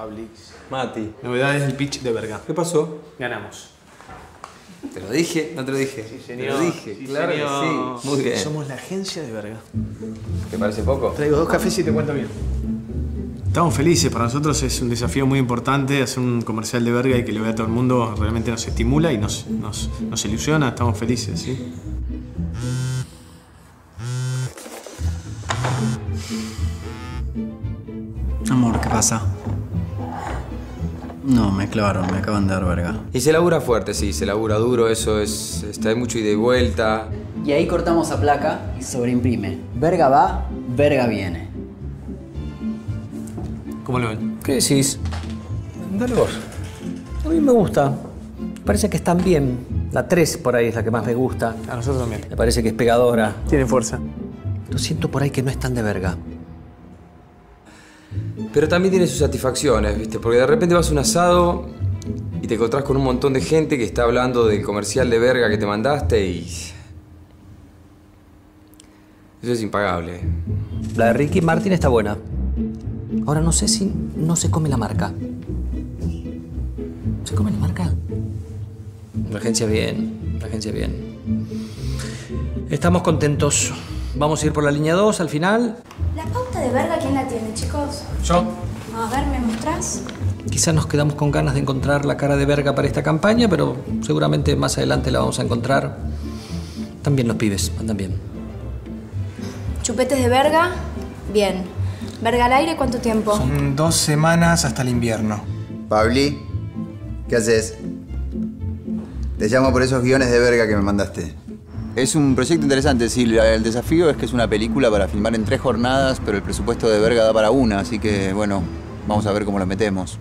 Pablix. Mati. Novedades del pitch de Verga. ¿Qué pasó? Ganamos. ¿Te lo dije? ¿No te lo dije? Sí, señor. Te lo dije, Sí, claro señor. que sí. Muy bien. Somos la agencia de Verga. ¿Te parece poco? Traigo 2 cafés y te cuento bien. Estamos felices. Para nosotros es un desafío muy importante hacer un comercial de Verga y que lo vea todo el mundo. Realmente nos estimula y nos ilusiona. Estamos felices, ¿sí? Amor, ¿qué pasa? No, me clavaron, me acaban de dar verga. Y se labura fuerte, sí, se labura duro, eso es... Hay mucho ida y vuelta. Y ahí cortamos a placa y sobreimprime. Verga va, verga viene. ¿Cómo lo ven? ¿Qué decís? Dale vos. A mí me gusta. Parece que están bien. La 3 por ahí es la que más me gusta. A nosotros también. Me parece que es pegadora. Tienen fuerza. Lo siento por ahí que no es tan de verga. Pero también tiene sus satisfacciones, ¿viste? Porque de repente vas a un asado y te encontrás con un montón de gente que está hablando del comercial de Verga que te mandaste y... Eso es impagable. La de Ricky Martin está buena. Ahora no sé si no se come la marca. ¿Se come la marca? La agencia bien, la agencia bien. Estamos contentos. Vamos a ir por la línea 2 al final. ¿La pauta de Verga quién la tiene, chicos? Yo. A ver, ¿me mostrás? Quizás nos quedamos con ganas de encontrar la cara de Verga para esta campaña, pero seguramente más adelante la vamos a encontrar. También los pibes, andan bien. ¿Chupetes de Verga? Bien. ¿Verga al aire cuánto tiempo? Son 2 semanas hasta el invierno. Pabli, ¿qué haces? Te llamo por esos guiones de Verga que me mandaste. Es un proyecto interesante, sí. El desafío es que es una película para filmar en 3 jornadas, pero el presupuesto de Verga da para una, así que, bueno, vamos a ver cómo lo metemos.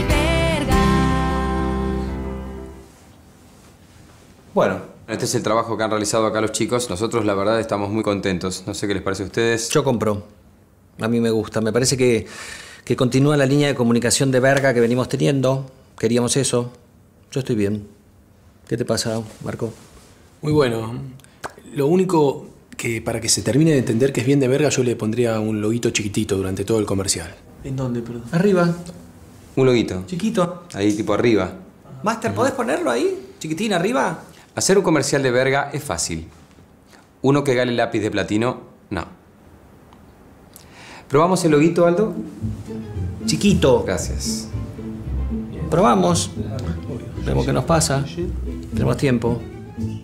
Bueno, este es el trabajo que han realizado acá los chicos. Nosotros, la verdad, estamos muy contentos. No sé qué les parece a ustedes. Yo compro. A mí me gusta. Me parece que continúa la línea de comunicación de Verga que venimos teniendo. Queríamos eso. Yo estoy bien. ¿Qué te pasa, Marco? Muy bueno. Lo único que para que se termine de entender que es bien de Verga, yo le pondría un loguito chiquitito durante todo el comercial. ¿En dónde, perdón? Arriba. Un loguito. Chiquito. Ahí, tipo arriba. Master, ¿podés ponerlo ahí? Chiquitín, arriba. Hacer un comercial de Verga es fácil. Uno que gane el lápiz de platino, no. ¿Probamos el loguito, Aldo? Chiquito. Gracias. Probamos. Vemos qué nos pasa. Tenemos tiempo.